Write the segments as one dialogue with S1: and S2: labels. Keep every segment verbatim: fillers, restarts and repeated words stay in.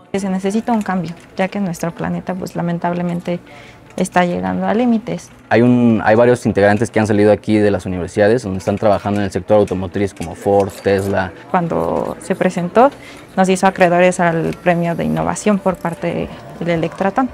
S1: Se necesita un cambio, ya que nuestro planeta pues lamentablemente está llegando a límites.
S2: Hay, un, hay varios integrantes que han salido aquí de las universidades donde están trabajando en el sector automotriz como Ford, Tesla.
S1: Cuando se presentó nos hizo acreedores al premio de innovación por parte del Electratón.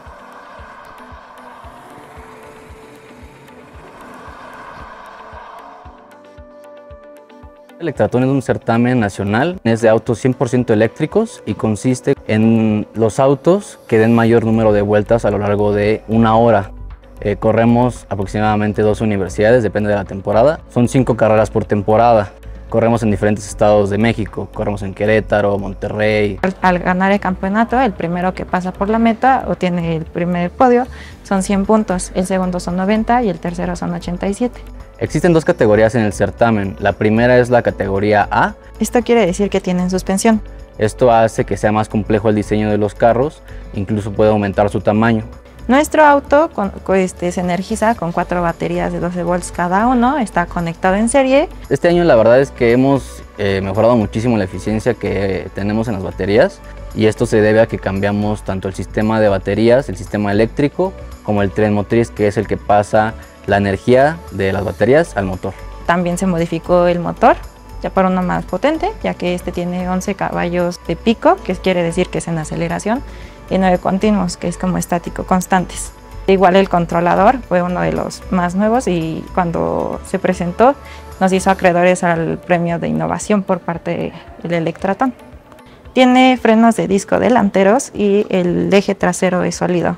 S2: El Electratón es un certamen nacional, es de autos cien por ciento eléctricos y consiste en los autos que den mayor número de vueltas a lo largo de una hora. Eh, corremos aproximadamente dos universidades, depende de la temporada. Son cinco carreras por temporada. Corremos en diferentes estados de México, corremos en Querétaro, Monterrey.
S1: Al, al ganar el campeonato, el primero que pasa por la meta o tiene el primer podio son cien puntos, el segundo son noventa y el tercero son ochenta y siete.
S2: Existen dos categorías en el certamen. La primera es la categoría A.
S1: Esto quiere decir que tienen suspensión.
S2: Esto hace que sea más complejo el diseño de los carros, incluso puede aumentar su tamaño.
S1: Nuestro auto con, con este, se energiza con cuatro baterías de doce volts cada uno, está conectado en serie.
S2: Este año la verdad es que hemos eh, mejorado muchísimo la eficiencia que tenemos en las baterías y esto se debe a que cambiamos tanto el sistema de baterías, el sistema eléctrico, como el tren motriz, que es el que pasa la energía de las baterías al motor.
S1: También se modificó el motor ya para uno más potente, ya que este tiene once caballos de pico, que quiere decir que es en aceleración, y nueve continuos, que es como estático, constantes. Igual el controlador fue uno de los más nuevos y cuando se presentó nos hizo acreedores al premio de innovación por parte del Electratón. Tiene frenos de disco delanteros y el eje trasero es sólido.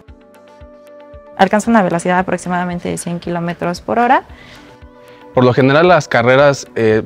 S1: Alcanza una velocidad aproximadamente de cien kilómetros por hora.
S3: Por lo general las carreras eh,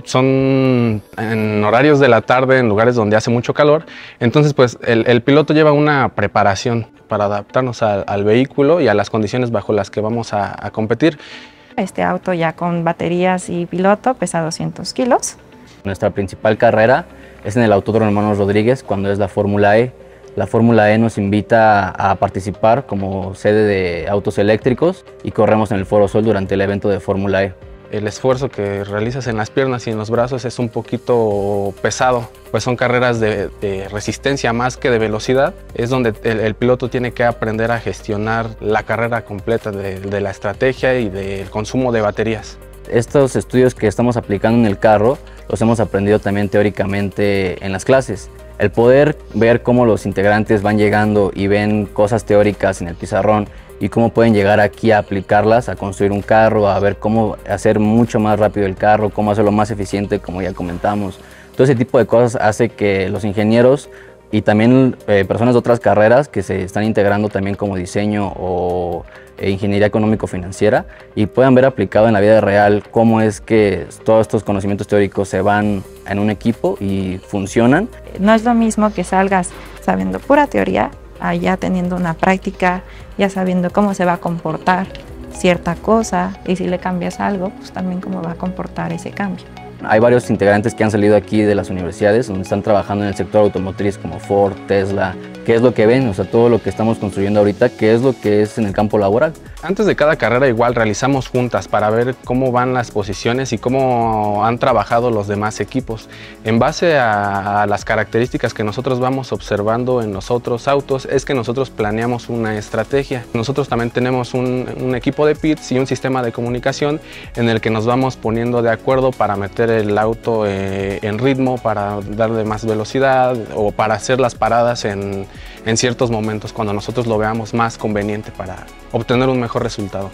S3: son en horarios de la tarde, en lugares donde hace mucho calor, entonces pues el, el piloto lleva una preparación para adaptarnos a, al vehículo y a las condiciones bajo las que vamos a, a competir.
S1: Este auto ya con baterías y piloto pesa doscientos kilos.
S2: Nuestra principal carrera es en el Autódromo Hermanos Rodríguez, cuando es la Fórmula E. La Fórmula E nos invita a participar como sede de autos eléctricos y corremos en el Foro Sol durante el evento de Fórmula E.
S3: El esfuerzo que realizas en las piernas y en los brazos es un poquito pesado, pues son carreras de, de resistencia más que de velocidad. Es donde el, el piloto tiene que aprender a gestionar la carrera completa de, de la estrategia y del consumo de baterías.
S2: Estos estudios que estamos aplicando en el carro los hemos aprendido también teóricamente en las clases. El poder ver cómo los integrantes van llegando y ven cosas teóricas en el pizarrón y cómo pueden llegar aquí a aplicarlas, a construir un carro, a ver cómo hacer mucho más rápido el carro, cómo hacerlo más eficiente, como ya comentamos. Todo ese tipo de cosas hace que los ingenieros y también eh, personas de otras carreras que se están integrando también como diseño o eh, ingeniería económico-financiera y puedan ver aplicado en la vida real cómo es que todos estos conocimientos teóricos se van en un equipo y funcionan.
S1: No es lo mismo que salgas sabiendo pura teoría, allá teniendo una práctica, ya sabiendo cómo se va a comportar cierta cosa y si le cambias algo, pues también cómo va a comportar ese cambio.
S2: Hay varios integrantes que han salido aquí de las universidades donde están trabajando en el sector automotriz como Ford, Tesla. ¿Qué es lo que ven? O sea, todo lo que estamos construyendo ahorita, ¿qué es lo que es en el campo laboral?
S3: Antes de cada carrera igual realizamos juntas para ver cómo van las posiciones y cómo han trabajado los demás equipos. En base a, a las características que nosotros vamos observando en los otros autos es que nosotros planeamos una estrategia. Nosotros también tenemos un, un equipo de pits y un sistema de comunicación en el que nos vamos poniendo de acuerdo para meter el auto eh, en ritmo, para darle más velocidad o para hacer las paradas en, en ciertos momentos cuando nosotros lo veamos más conveniente para obtener un mejor resultado.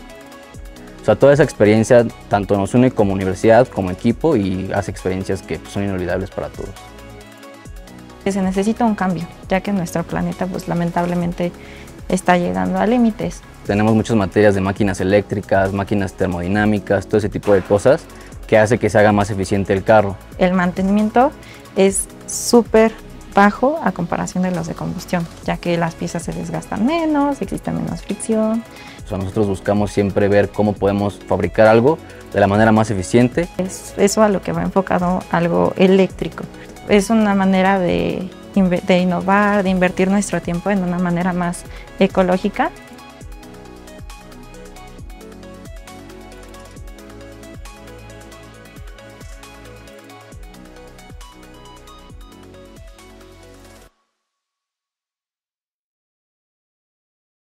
S2: O sea, toda esa experiencia tanto nos une como universidad, como equipo y hace experiencias que pues, son inolvidables para todos.
S1: Se necesita un cambio, ya que nuestro planeta pues lamentablemente está llegando a límites.
S2: Tenemos muchas materias de máquinas eléctricas, máquinas termodinámicas, todo ese tipo de cosas que hace que se haga más eficiente el carro.
S1: El mantenimiento es súper bajo a comparación de los de combustión, ya que las piezas se desgastan menos, existe menos fricción.
S2: O sea, nosotros buscamos siempre ver cómo podemos fabricar algo de la manera más eficiente.
S1: Es eso a lo que va enfocado algo eléctrico. Es una manera de, de innovar, de invertir nuestro tiempo en una manera más ecológica